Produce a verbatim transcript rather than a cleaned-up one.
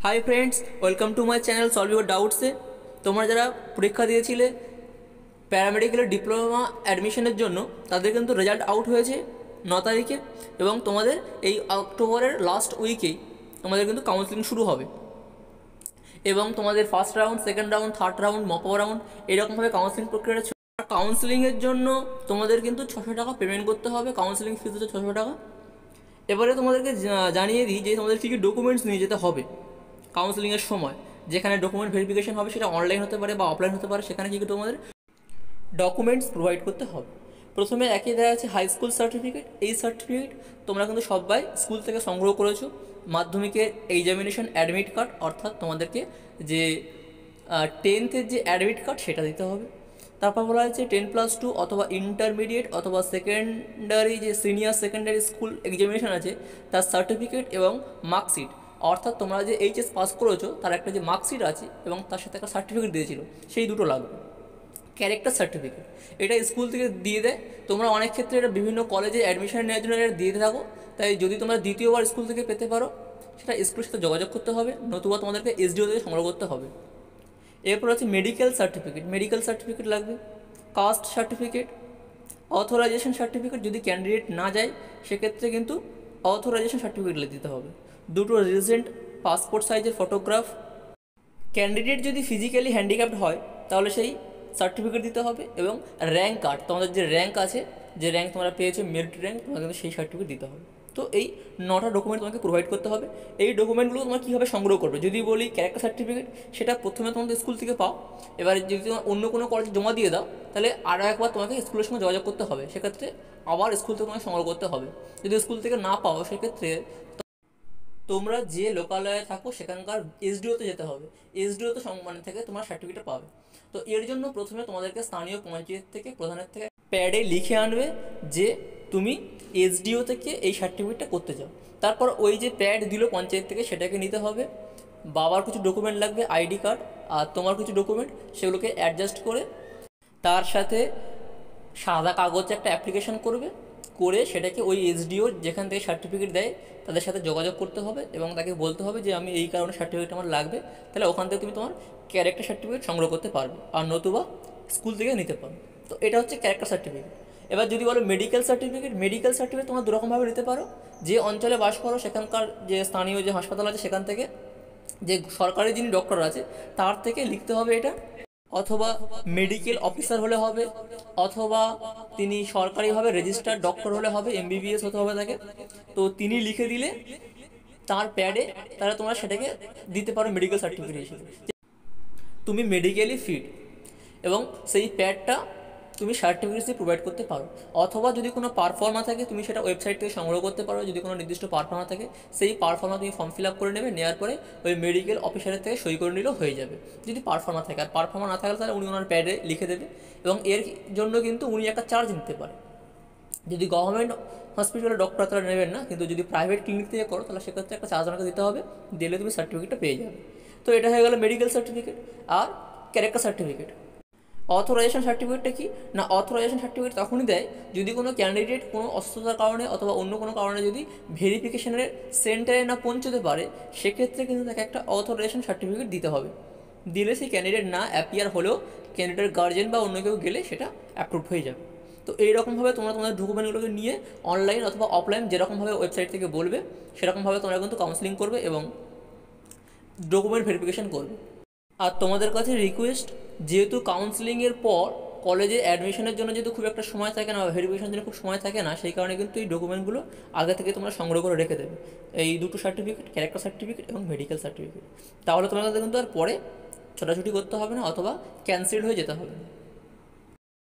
High friends, welcome to my channel solve your ডাউটসে। তোমরা যারা পরীক্ষা দিয়েছিলে প্যারামেডিক্যালের ডিপ্লোমা অ্যাডমিশনের জন্য, তাদের কিন্তু রেজাল্ট আউট হয়েছে ন তারিখে, এবং তোমাদের এই অক্টোবরের লাস্ট উইকেই তোমাদের কিন্তু কাউন্সেলিং শুরু হবে। এবং তোমাদের first round, second round, third round, mop round এরকমভাবে কাউন্সেলিং প্রক্রিয়াটা ছিল। কাউন্সেলিংয়ের জন্য তোমাদের কিন্তু ছশো টাকা পেমেন্ট করতে হবে, কাউন্সেলিং ফিস হচ্ছে ছশো টাকা। এবারে তোমাদেরকে জানিয়ে দিই যে তোমাদের কী কী ডকুমেন্টস নিয়ে যেতে হবে কাউন্সেলিংয়ের সময়। যেখানে ডকুমেন্ট ভেরিফিকেশন হবে সেটা অনলাইন হতে পারে বা অফলাইন হতে পারে, সেখানে কী কী তোমাদের ডকুমেন্টস প্রোভাইড করতে হবে। প্রথমে একই দেওয়া আছে হাই স্কুল সার্টিফিকেট। এই সার্টিফিকেট তোমরা কিন্তু সবাই স্কুল থেকে সংগ্রহ করেছো। মাধ্যমিকের এক্সামিনেশন অ্যাডমিট কার্ড, অর্থাৎ তোমাদেরকে যে টেন্থের যে অ্যাডমিট কার্ড সেটা দিতে হবে। তারপর বলা হয়েছে টেন প্লাস টু অথবা ইন্টারমিডিয়েট অথবা সেকেন্ডারি যে সিনিয়র সেকেন্ডারি স্কুল এক্সামিনেশন আছে তার সার্টিফিকেট এবং মার্কশিট, অর্থাৎ তোমরা যে এইচএস পাস করেছো তার একটা যে মার্কশিট আছে এবং তার সাথে একটা সার্টিফিকেট দিয়েছিল, সেই দুটো লাগবে। ক্যারেক্টার সার্টিফিকেট এটা স্কুল থেকে দিয়ে দেয়। তোমরা অনেক ক্ষেত্রে এটা বিভিন্ন কলেজে অ্যাডমিশন নেওয়ার জন্য এটা দিয়ে থাকো, তাই যদি তোমরা দ্বিতীয়বার স্কুল থেকে পেতে পারো সেটা স্কুলের সাথে যোগাযোগ করতে হবে, নতুবা তোমাদেরকে এসডিও থেকে সংগ্রহ করতে হবে। এরপর আছে মেডিকেল সার্টিফিকেট। মেডিকেল সার্টিফিকেট লাগবে। কাস্ট সার্টিফিকেট, অথরাইজেশন সার্টিফিকেট যদি ক্যান্ডিডেট না যায় সেক্ষেত্রে কিন্তু অথরাইজেশন সার্টিফিকেট দিতে হবে। দুটো রিসেন্ট পাসপোর্ট সাইজের ফটোগ্রাফ। ক্যান্ডিডেট যদি ফিজিক্যালি হ্যান্ডিক্যাপড হয় তাহলে সেই সার্টিফিকেট দিতে হবে, এবং র্যাঙ্ক কার্ড, তোমাদের যে র্যাঙ্ক আছে, যে র্যাঙ্ক তোমরা পেয়েছো মেরিট র্যাঙ্ক, তোমাকে কিন্তু সেই সার্টিফিকেট দিতে হবে। তো এই নটা ডকুমেন্ট তোমাকে প্রোভাইড করতে হবে। এই ডকুমেন্টগুলো তোমরা কীভাবে সংগ্রহ করবে যদি বলি, ক্যারেক্টার সার্টিফিকেট সেটা প্রথমে তোমাদের স্কুল থেকে পাও। এবার যদি তোমার অন্য কোনো কলেজে জমা দিয়ে দাও তাহলে আরও একবার তোমাকে স্কুলের সঙ্গে যোগাযোগ করতে হবে, সেক্ষেত্রে আবার স্কুল থেকে তোমাকে সংগ্রহ করতে হবে। যদি স্কুল থেকে না পাও সেক্ষেত্রে তোমরা যে লোকালয়ে থাকো সেখানকার এসডিওতে যেতে হবে। এসডিওতে মানে থেকে তোমার সার্টিফিকেট পাবে। তো এর জন্য প্রথমে তোমাদেরকে স্থানীয় পঞ্চায়েত থেকে, প্রধানের থেকে প্যাডে লিখে আনবে যে তুমি এসডিও থেকে এই সার্টিফিকেটটা করতে চাও। তারপর ওই যে প্যাড দিল পঞ্চায়েত থেকে সেটাকে নিতে হবে। বাবার কিছু ডকুমেন্ট লাগবে, আইডি কার্ড, আর তোমার কিছু ডকুমেন্ট, সেগুলোকে অ্যাডজাস্ট করে তার সাথে সাদা কাগজে একটা অ্যাপ্লিকেশন করবে, করে সেটাকে ওই এসডিও যেখান থেকে সার্টিফিকেট দেয় তাদের সাথে যোগাযোগ করতে হবে এবং তাকে বলতে হবে যে আমি এই কারণে সার্টিফিকেট আমার লাগবে। তাহলে ওখান থেকে তুমি তোমার ক্যারেক্টার সার্টিফিকেট সংগ্রহ করতে পারবে, আর নতুবা স্কুল থেকে নিতে পারবে। তো এটা হচ্ছে ক্যারেক্টার সার্টিফিকেট। এবার যদি বলো মেডিকেল সার্টিফিকেট, মেডিকেল সার্টিফিকেট তোমরা দুরকমভাবে নিতে পারো। যে অঞ্চলে বাস করো সেখানকার যে স্থানীয় যে হাসপাতাল আছে সেখান থেকে, যে সরকারি যিনি ডক্টর আছে তার থেকে লিখতে হবে এটা, অথবা মেডিকেল অফিসার হলে হবে, অথবা তিনি সরকারিভাবে রেজিস্টার্ড ডক্টর হলে হবে, এমবিবিএস হতে হবে তাকে। তো তিনি লিখে দিলে তার প্যাডে তাহলে তোমরা সেটাকে দিতে পারো মেডিকেল সার্টিফিকেট হিসেবে, তুমি মেডিকেলি ফিট, এবং সেই প্যাডটা তুমি সার্টিফিকেট দিয়ে প্রোভাইড করতে পারো। অথবা যদি কোনো পারফর্মা থাকে তুমি সেটা ওয়েবসাইট থেকে সংগ্রহ করতে পারো। যদি কোনো নির্দিষ্ট পারফর্মা থাকে সেই পারফর্মা তুমি ফর্ম ফিল আপ করে নেবে, নেওয়ার পরে ওই মেডিকেল অফিসারের থেকে সই করে নিলেও হয়ে যাবে যদি পারফর্মা থাকে। আর পারফর্মা না থাকলে তাহলে উনি ওনার প্যাডে লিখে দেবে, এবং এর জন্য কিন্তু উনি একটা চার্জ নিতে পারে। যদি গভর্নমেন্ট হসপিটালে ডক্টর তারা নেবেন না, কিন্তু যদি প্রাইভেট ক্লিনিক থেকে করো তাহলে সেক্ষেত্রে একটা চার্জ ওনাকে দিতে হবে, দিলে তুমি সার্টিফিকেটটা পেয়ে যাবে। তো এটা হয়ে গেল মেডিকেল সার্টিফিকেট। আর ক্যারেক্টার সার্টিফিকেট, অথরাইজেশন সার্টিফিকেটটা কি না, অথরাইজেশন সার্টিফিকেট তখনই দেয় যদি কোনো ক্যান্ডিডেট কোনো অসুস্থতার কারণে অথবা অন্য কোনো কারণে যদি ভেরিফিকেশনের সেন্টারে না পৌঁছতে পারে, সেক্ষেত্রে কিন্তু তাকে একটা অথরাইজেশন সার্টিফিকেট দিতে হবে। দিলে সেই ক্যান্ডিডেট না অ্যাপিয়ার হলেও ক্যান্ডিডেটের গার্জেন বা অন্য কেউ গেলে সেটা অ্যাপ্রুভ হয়ে যাবে। তো এইরকমভাবে তোমরা তোমাদের ডকুমেন্টগুলোকে নিয়ে অনলাইন অথবা অফলাইন যেরকমভাবে ওয়েবসাইট থেকে বলবে সেরকমভাবে তোমরা কিন্তু কাউন্সেলিং করবে এবং ডকুমেন্ট ভেরিফিকেশন করবে। আর তোমাদের কাছে রিকোয়েস্ট, যেহেতু কাউন্সেলিংয়ের পর কলেজে অ্যাডমিশনের জন্য যেহেতু খুব একটা সময় থাকে না, ভেরিফিকেশনের জন্য খুব সময় থাকে না, সেই কারণে কিন্তু এই ডকুমেন্টগুলো আগে থেকে তোমরা সংগ্রহ করে রেখে দেবে। এই দুটো সার্টিফিকেট, ক্যারেক্টার সার্টিফিকেট এবং মেডিকেল সার্টিফিকেট, তাহলে তোমাদের কিন্তু আর পরে ছোটাছুটি করতে হবে না অথবা ক্যান্সেল হয়ে যেতে হবে না।